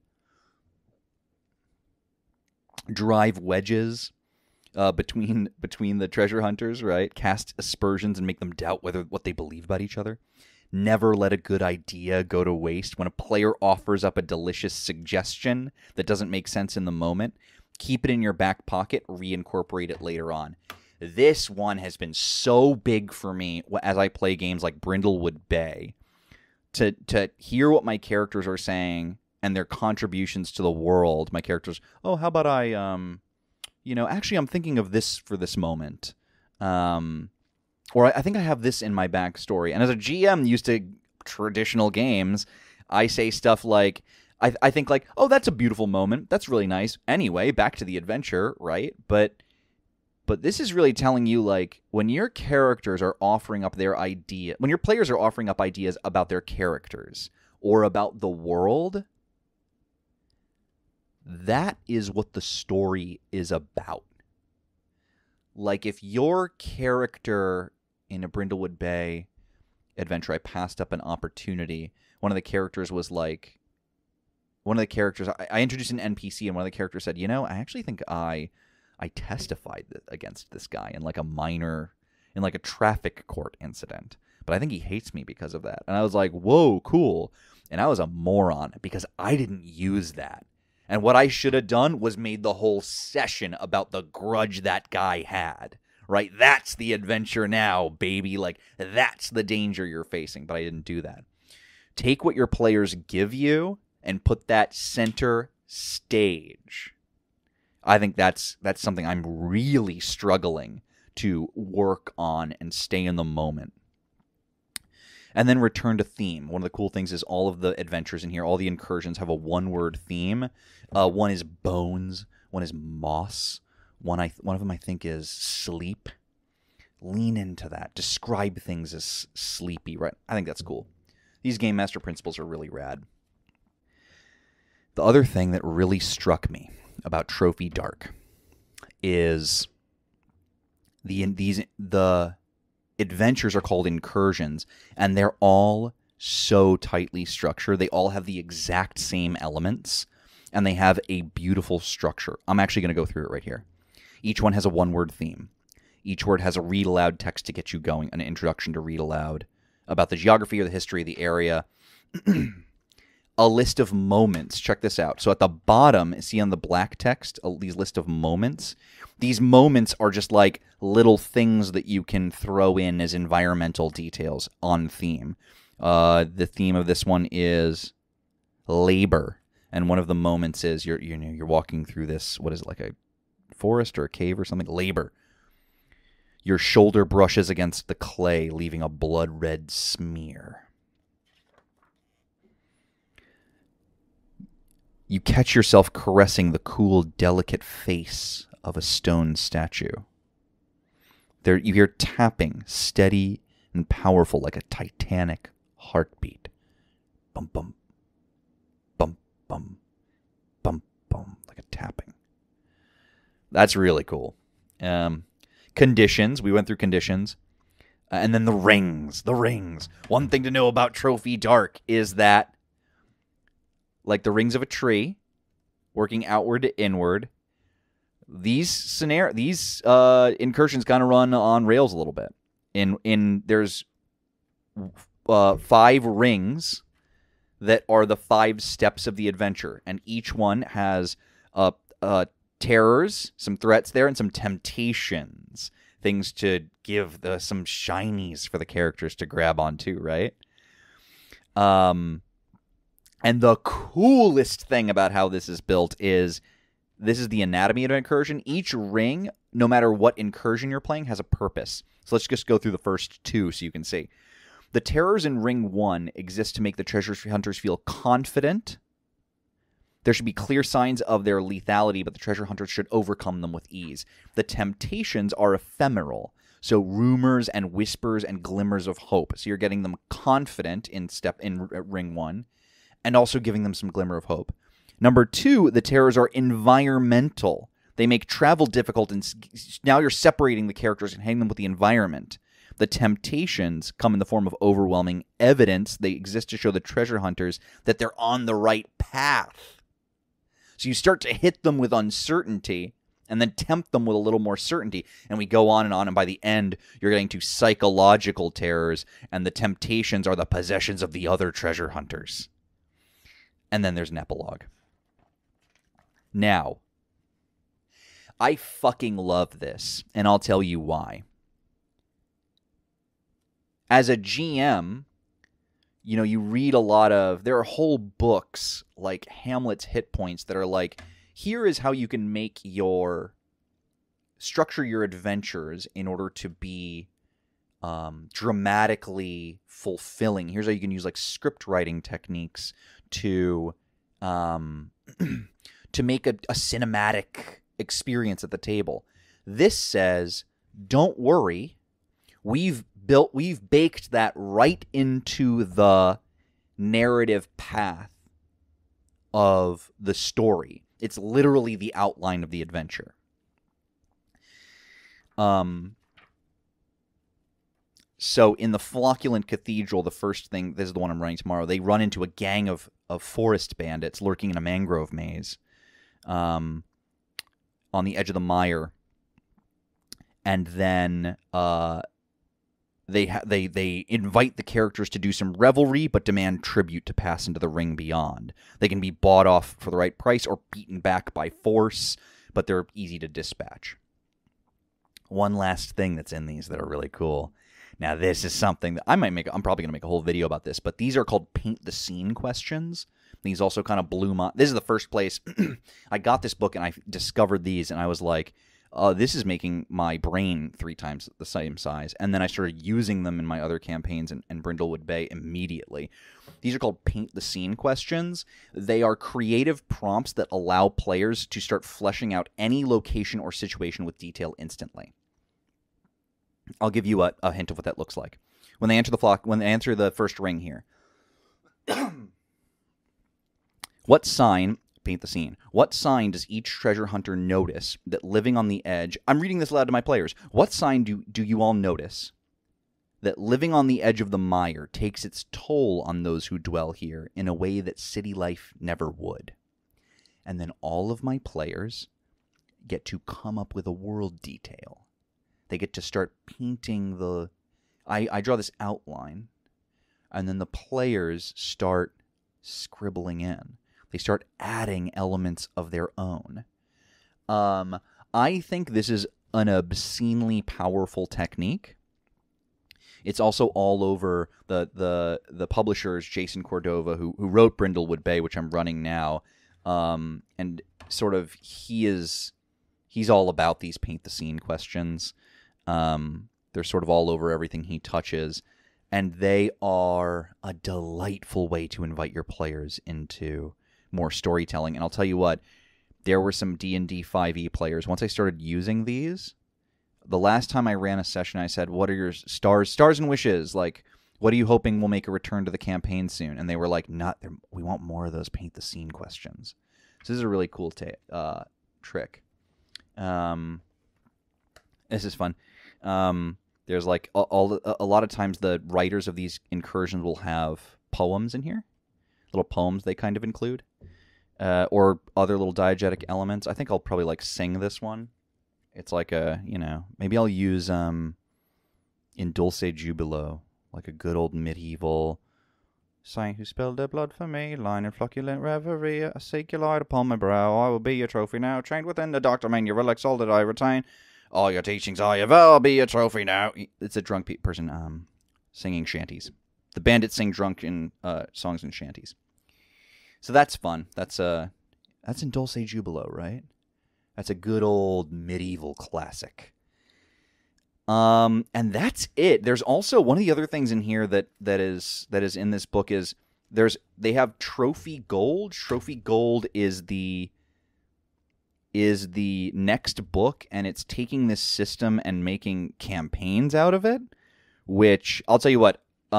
Drive wedges between the treasure hunters, right? Cast aspersions and make them doubt what they believe about each other. Never let a good idea go to waste. When a player offers up a delicious suggestion that doesn't make sense in the moment, keep it in your back pocket, reincorporate it later on. This one has been so big for me as I play games like Brindlewood Bay. To hear what my characters are saying and their contributions to the world. My characters, oh, how about I, actually I'm thinking of this for this moment. Or I think I have this in my backstory. And as a GM used to traditional games, I say stuff like, I think like, oh, that's a beautiful moment. That's really nice. Anyway, back to the adventure, right? But this is really telling you, like, when your characters are offering up their idea, when your players are offering up ideas about their characters or about the world, that is what the story is about. Like, if your character in a Brindlewood Bay adventure, I passed up an opportunity. One of the characters was like, I introduced an NPC, and one of the characters said, I actually think I testified against this guy in like a traffic court incident, but I think he hates me because of that. And I was like, whoa, cool. And I was a moron because I didn't use that. And what I should have done was made the whole session about the grudge that guy had, right? That's the adventure now, baby. Like, that's the danger you're facing, but I didn't do that. Take what your players give you and put that center stage. I think that's something I'm really struggling to work on and stay in the moment. And then return to theme. One of the cool things is all of the adventures in here, all the incursions have a one-word theme. One is bones. One is moss. One of them I think is sleep. Lean into that. Describe things as sleepy, right? I think that's cool. These Game Master principles are really rad. The other thing that really struck me about Trophy Dark is the adventures are called incursions, and they're all so tightly structured. They all have the exact same elements, and they have a beautiful structure. I'm actually going to go through it right here. Each one has a one-word theme. Each word has a read-aloud text to get you going, an introduction to read aloud about the geography or the history of the area. A list of moments. Check this out. So at the bottom, see on the black text, these list of moments. These moments are just like little things that you can throw in as environmental details on theme. The theme of this one is labor, and one of the moments is you're walking through this. What is it, like a forest or a cave or something? Labor. Your shoulder brushes against the clay, leaving a blood-red smear. You catch yourself caressing the cool, delicate face of a stone statue. There, you hear tapping, steady and powerful like a titanic heartbeat. Bum, bum, bum, bum, bum, bum, like a tapping. That's really cool. Conditions. We went through conditions. And then the rings. The rings. One thing to know about Trophy Dark is that, like the rings of a tree, working outward to inward, these incursions kind of run on rails a little bit. There's 5 rings that are the 5 steps of the adventure, and each one has terrors, some threats there, and some temptations, things to give some shinies for the characters to grab onto, right? And the coolest thing about how this is built is this is the anatomy of an incursion. Each ring, no matter what incursion you're playing, has a purpose. So let's just go through the first 2 so you can see. The terrors in Ring 1 exist to make the treasure hunters feel confident. There should be clear signs of their lethality, but the treasure hunters should overcome them with ease. The temptations are ephemeral, so rumors and whispers and glimmers of hope. So you're getting them confident in Ring 1, and also giving them some glimmer of hope. Number 2, the terrors are environmental. They make travel difficult, and now you're separating the characters and hitting them with the environment. The temptations come in the form of overwhelming evidence. They exist to show the treasure hunters that they're on the right path. So you start to hit them with uncertainty and then tempt them with a little more certainty. And we go on, and by the end, you're getting to psychological terrors, and the temptations are the possessions of the other treasure hunters. And then there's an epilogue. Now, I fucking love this, and I'll tell you why. As a GM, you read a lot of... There are whole books, like Hamlet's Hit Points, that are like, here is how you can structure your adventures in order to be dramatically fulfilling. Here's how you can use like script writing techniques to make a cinematic experience at the table. This says, don't worry, we've baked that right into the narrative path of the story. It's literally the outline of the adventure. So in the Flocculent Cathedral, the first thing, this is the one I'm running tomorrow, they run into a gang of forest bandits lurking in a mangrove maze on the edge of the mire. And then they invite the characters to do some revelry, but demand tribute to pass into the ring beyond. They can be bought off for the right price or beaten back by force, but they're easy to dispatch. One last thing that's in these that are really cool. Now, this is something that I'm probably going to make a whole video about this, but these are called paint the scene questions. These also kind of blew my... This is the first place I got this book, and I discovered these, and I was like, this is making my brain 3 times the same size. And then I started using them in my other campaigns and Brindlewood Bay immediately. These are called Paint the Scene questions. They are creative prompts that allow players to start fleshing out any location or situation with detail instantly. I'll give you a hint of what that looks like. When they enter the first ring here. What sign, paint the scene, what sign does each treasure hunter notice that living on the edge, I'm reading this aloud to my players, what sign do you all notice that living on the edge of the mire takes its toll on those who dwell here in a way that city life never would? And then all of my players get to come up with a world detail. They get to start painting I draw this outline, and then the players start scribbling in. They start adding elements of their own. I think this is an obscenely powerful technique. It's also all over the publishers, Jason Cordova, who wrote Brindlewood Bay, which I'm running now, and sort of he's all about these paint the scene questions. They're sort of all over everything he touches, and they are a delightful way to invite your players into more storytelling. And I'll tell you what, there were some D&D 5e players. Once I started using these, the last time I ran a session, I said, what are your stars and wishes? Like, what are you hoping will make a return to the campaign soon? And they were like, we want more of those paint the scene questions. So this is a really cool trick. This is fun. There's like a lot of times the writers of these incursions will have poems in here, little poems they kind of include, or other little diegetic elements. I think I'll probably like sing this one. It's like maybe I'll use In Dulce Jubilo, like a good old medieval saint who spilled their blood for me, lying in flocculent reverie, a sacred light upon my brow. I will be your trophy now, trained within the doctor main, your relics all that I retain. All your teachings I have, I'll be a trophy now. It's a drunk person singing shanties. The bandits sing drunken songs and shanties. So that's fun. That's in Dulce Jubilo, right? That's a good old medieval classic. And that's it. There's also one of the other things in here that is in this book is they have trophy gold. Trophy gold is the next book, and it's taking this system and making campaigns out of it, which I'll tell you what,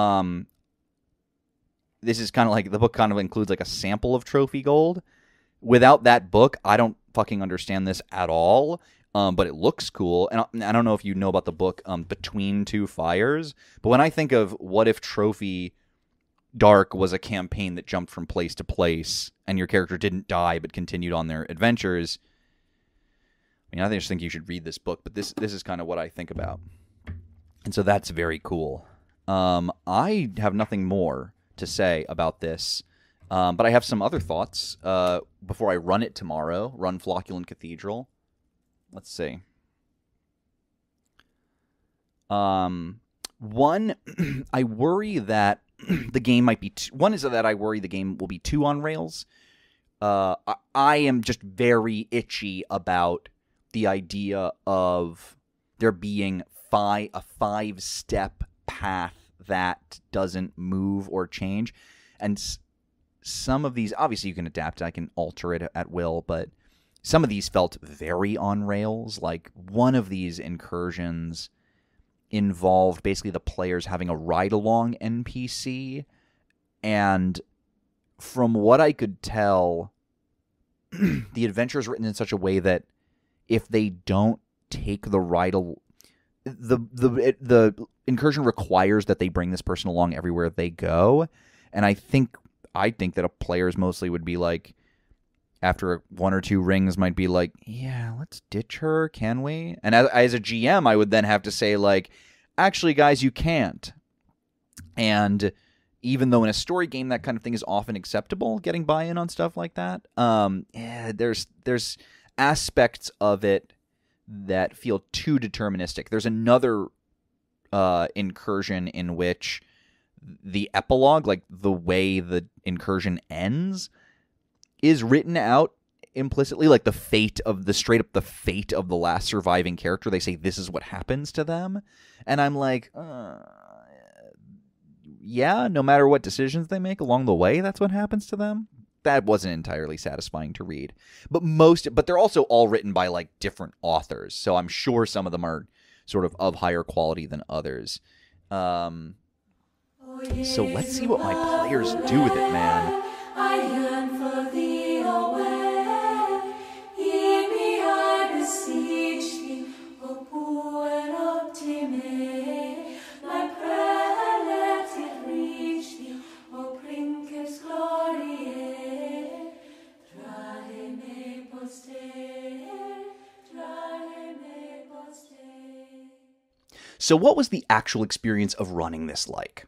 this is kind of like, the book kind of includes like a sample of trophy gold. Without that book, I don't fucking understand this at all, but it looks cool. And I don't know if you know about the book Between Two Fires, but when I think of what if Trophy Dark was a campaign that jumped from place to place, and your character didn't die but continued on their adventures, I just think you should read this book, but this is kind of what I think about. And so that's very cool. I have nothing more to say about this, but I have some other thoughts before I run it tomorrow, run Flocculent Cathedral. Let's see. One, I worry that the game might be... One is that I worry the game will be too on rails. I am just very itchy about the idea of there being a 5-step path that doesn't move or change. And some of these, obviously you can adapt it, I can alter it at will, but some of these felt very on rails. Like one of these incursions involved basically the players having a ride-along NPC, and from what I could tell, the adventure is written in such a way that if they don't take the ride, the incursion requires that they bring this person along everywhere they go, and I think that players mostly would be like, after 1 or 2 rings, might be like, yeah, let's ditch her, can we? And as a GM, I would then have to say, like, actually, guys, you can't. And even though in a story game that kind of thing is often acceptable, getting buy-in on stuff like that, there's aspects of it that feel too deterministic. There's another incursion in which the epilogue, like the way the incursion ends, is written out implicitly, like the fate of the fate of the last surviving character. They say this is what happens to them, and I'm like, yeah, no matter what decisions they make along the way, that's what happens to them. That wasn't entirely satisfying to read. But they're also all written by like different authors, so I'm sure some of them are sort of higher quality than others. So let's see what my players do with it, man. I yearn for thee, away. Hear me, I beseech thee, O puer optime. My prayer let it reach thee, O princeps gloriae. Trahe me poste. So what was the actual experience of running this like?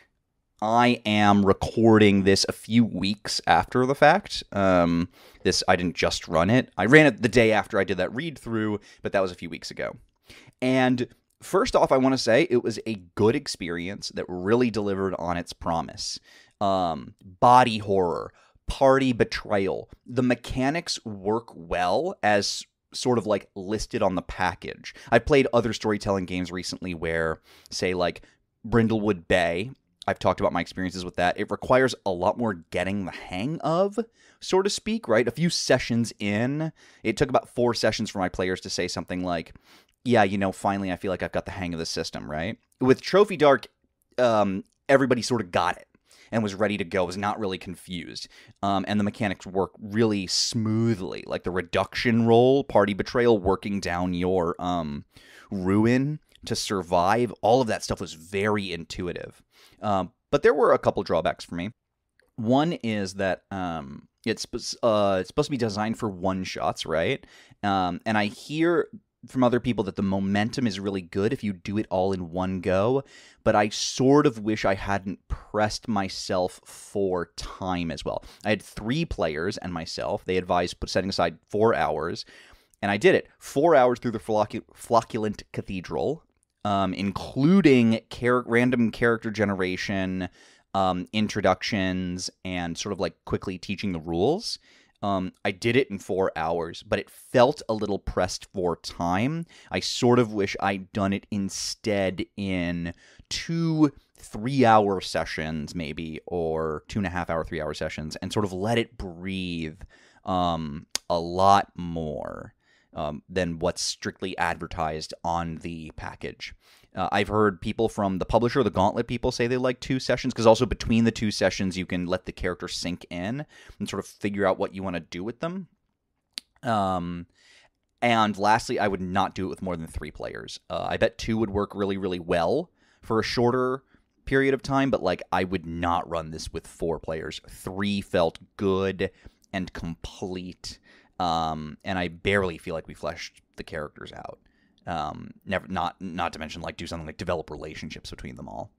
I am recording this a few weeks after the fact. I didn't just run it. I ran it the day after I did that read-through, but that was a few weeks ago. And first off, I want to say it was a good experience that really delivered on its promise. Body horror, party betrayal. The mechanics work well as sort of like listed on the package. I played other storytelling games recently where, say, like Brindlewood Bay. I've talked about my experiences with that. It requires a lot more getting the hang of, so to speak, right? A few sessions in, it took about 4 sessions for my players to say something like, yeah, finally I feel like I've got the hang of the system, right? With Trophy Dark, everybody sort of got it and was ready to go, was not really confused. And the mechanics work really smoothly, like the reduction roll, party betrayal, working down your ruin to survive. All of that stuff was very intuitive. But there were a couple drawbacks for me. One is that it's supposed to be designed for one-shots, right? And I hear from other people that the momentum is really good if you do it all in one go, but I sort of wish I hadn't pressed myself for time as well. I had 3 players and myself. They advised setting aside 4 hours, and I did it. 4 hours through the Flocculent Cathedral, including random character generation, introductions, and sort of like quickly teaching the rules. I did it in 4 hours, but it felt a little pressed for time. I sort of wish I'd done it instead in 2 3-hour sessions maybe, or 2.5-hour 3-hour sessions, and sort of let it breathe a lot more than what's strictly advertised on the package. I've heard people from the publisher, the Gauntlet people, say they like 2 sessions, because also between the 2 sessions, you can let the character sink in and sort of figure out what you want to do with them. And lastly, I would not do it with more than 3 players. I bet 2 would work really, really well for a shorter period of time, but like I would not run this with 4 players. 3 felt good and complete, and I barely feel like we fleshed the characters out. Not to mention like do something like develop relationships between them all.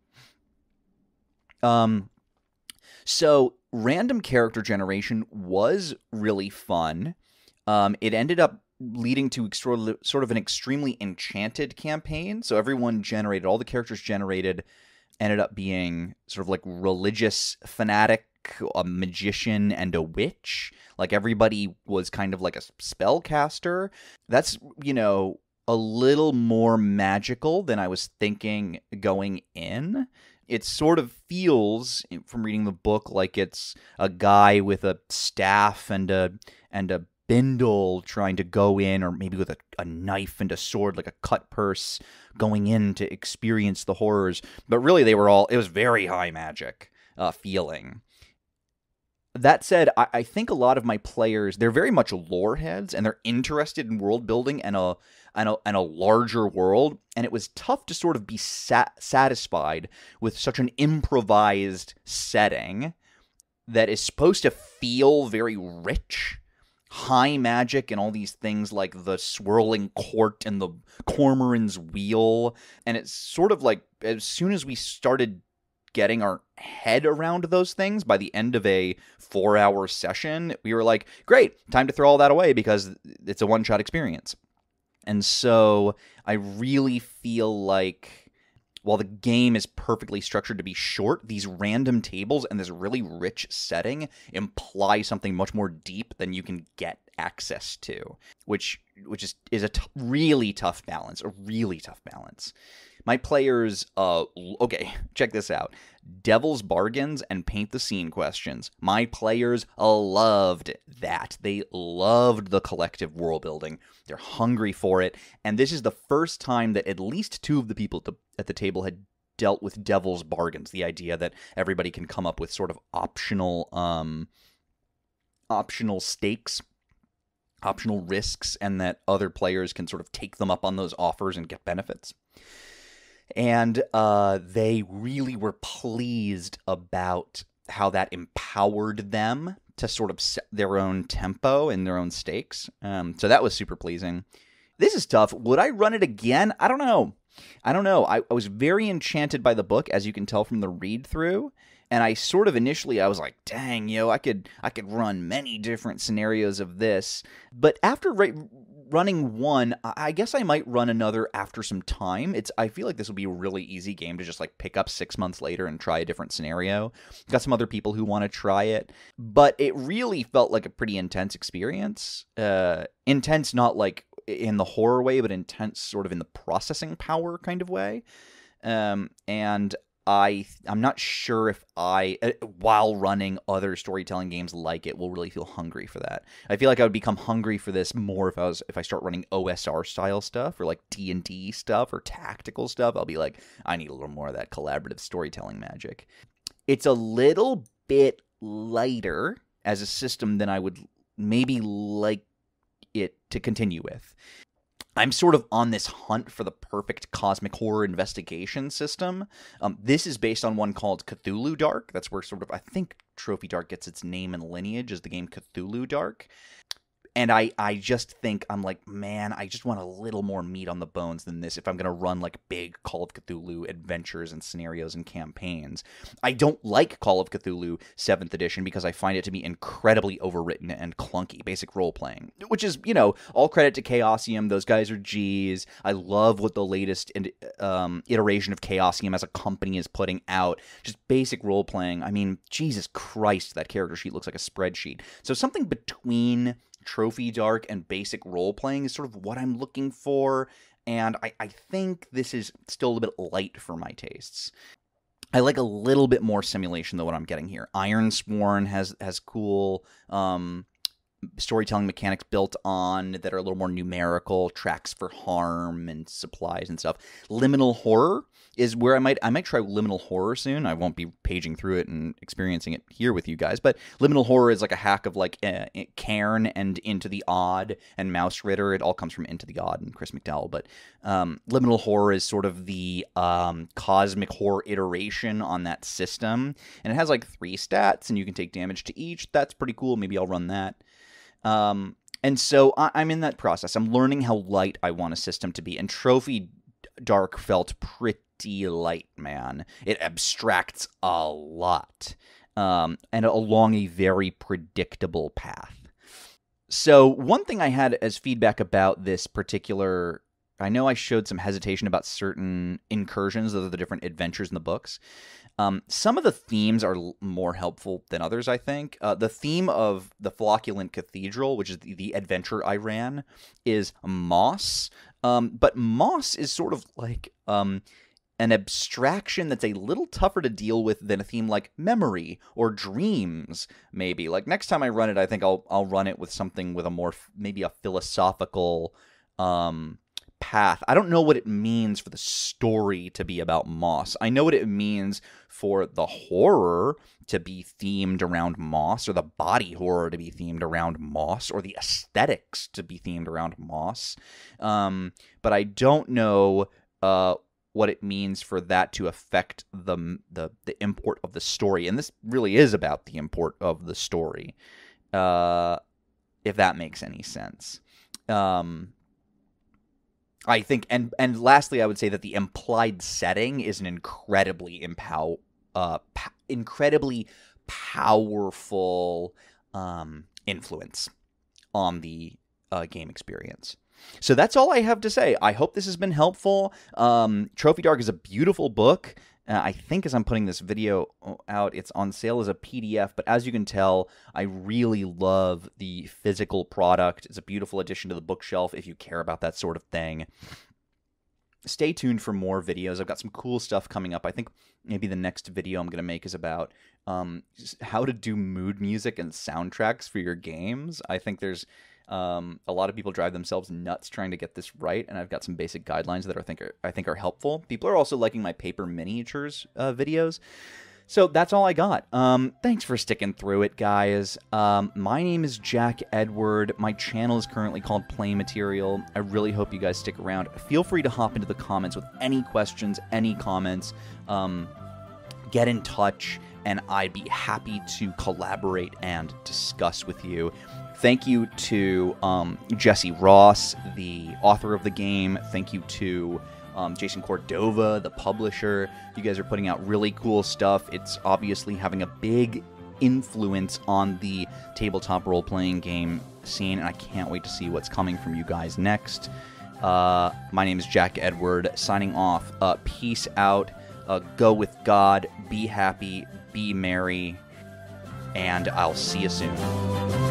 So random character generation was really fun. It ended up leading to sort of an extremely enchanted campaign. So everyone generated, all the characters generated ended up being sort of like religious fanatic, a magician, and a witch. Like everybody was kind of like a spellcaster. That's, a little more magical than I was thinking going in. It sort of feels, from reading the book, like it's a guy with a staff and a bindle trying to go in, or maybe with a knife and a sword, like a cut purse, going in to experience the horrors. But really, it was very high magic feeling. That said, I think a lot of my players, they're very much lore heads, and they're interested in world building and a larger world, and it was tough to sort of be satisfied with such an improvised setting that is supposed to feel very rich, high magic, and all these things like the swirling court and the Cormoran's wheel. And it's sort of like, as soon as we started getting our head around those things, by the end of a 4-hour session, we were like, great, time to throw all that away because it's a one-shot experience. And so I really feel like while the game is perfectly structured to be short, these random tables and this really rich setting imply something much more deep than you can get access to, which is a really tough balance, a really tough balance. My players, okay, check this out. Devil's Bargains and Paint the Scene questions. My players loved that. They loved the collective world building. They're hungry for it. And this is the first time that at least 2 of the people at the table had dealt with Devil's Bargains. The idea that everybody can come up with sort of optional stakes, optional risks, and that other players can sort of take them up on those offers and get benefits. And they really were pleased about how that empowered them to sort of set their own tempo and their own stakes. So that was super pleasing. This is tough. Would I run it again? I don't know. I was very enchanted by the book, as you can tell from the read-through. And I sort of initially, I was like, dang, I could run many different scenarios of this. But after running one, I guess I might run another after some time. I feel like this will be a really easy game to just like pick up 6 months later and try a different scenario. Got some other people who want to try it. But it really felt like a pretty intense experience. Intense, not like in the horror way, but intense sort of in the processing power kind of way. And I'm not sure if while running other storytelling games like it, will really feel hungry for that. I feel like I would become hungry for this more if I start running OSR style stuff or like D&D stuff or tactical stuff. I'll be like, I need a little more of that collaborative storytelling magic. It's a little bit lighter as a system than I would maybe like it to continue with. I'm sort of on this hunt for the perfect cosmic horror investigation system. This is based on one called Cthulhu Dark. That's where sort of, I think Trophy Dark gets its name and lineage, as the game Cthulhu Dark. And I just think, I'm like, man, I just want a little more meat on the bones than this if I'm going to run like big Call of Cthulhu adventures and scenarios and campaigns. I don't like Call of Cthulhu 7th edition because I find it to be incredibly overwritten and clunky, basic role-playing, which is, all credit to Chaosium. Those guys are G's. I love what the latest iteration of Chaosium as a company is putting out. Just basic role-playing. I mean, Jesus Christ, that character sheet looks like a spreadsheet. So something between Trophy Dark and basic role-playing is sort of what I'm looking for, and I think this is still a little bit light for my tastes. I like a little bit more simulation than what I'm getting here. Ironsworn has cool storytelling mechanics built on that are a little more numerical, tracks for harm and supplies and stuff. Liminal Horror is where I might try Liminal Horror soon. I won't be paging through it and experiencing it here with you guys, but Liminal Horror is like a hack of like Cairn and Into the Odd and Mouse Ritter. It all comes from Into the Odd and Chris McDowell, but Liminal Horror is sort of the cosmic horror iteration on that system, and it has like 3 stats, and you can take damage to each. That's pretty cool. Maybe I'll run that. And so I'm in that process. I'm learning how light I want a system to be, and Trophy Dark felt pretty light, man. It abstracts a lot, and along a very predictable path. So one thing I had as feedback about this particular, I know I showed some hesitation about certain incursions of the different adventures in the books. Some of the themes are more helpful than others, I think. The theme of the Flocculent Cathedral, which is the adventure I ran, is moss. But moss is sort of like an abstraction that's a little tougher to deal with than a theme like memory or dreams, maybe. Like next time I run it, I think I'll run it with something with a more, maybe a philosophical path. I don't know what it means for the story to be about moss. I know what it means for the horror to be themed around moss, or the body horror to be themed around moss, or the aesthetics to be themed around moss. But I don't know what it means for that to affect the import of the story. And this really is about the import of the story, if that makes any sense. I think, and lastly, I would say that the implied setting is an incredibly powerful influence on the game experience. So that's all I have to say. I hope this has been helpful. Trophy Dark is a beautiful book. I think as I'm putting this video out, it's on sale as a PDF, but as you can tell, I really love the physical product. It's a beautiful addition to the bookshelf if you care about that sort of thing. Stay tuned for more videos. I've got some cool stuff coming up. I think maybe the next video I'm going to make is about how to do mood music and soundtracks for your games. I think there's a lot of people drive themselves nuts trying to get this right, and I've got some basic guidelines that I think are helpful. People are also liking my paper miniatures videos. So that's all I got. Thanks for sticking through it, guys. My name is Jack Edward. My channel is currently called Play Material. I really hope you guys stick around. Feel free to hop into the comments with any questions, any comments. Get in touch, and I'd be happy to collaborate and discuss with you. Thank you to Jesse Ross, the author of the game. Thank you to Jason Cordova, the publisher. You guys are putting out really cool stuff. It's obviously having a big influence on the tabletop role-playing game scene, and I can't wait to see what's coming from you guys next. My name is Jack Edward, signing off. Peace out. Go with God. Be happy. Be merry. And I'll see you soon.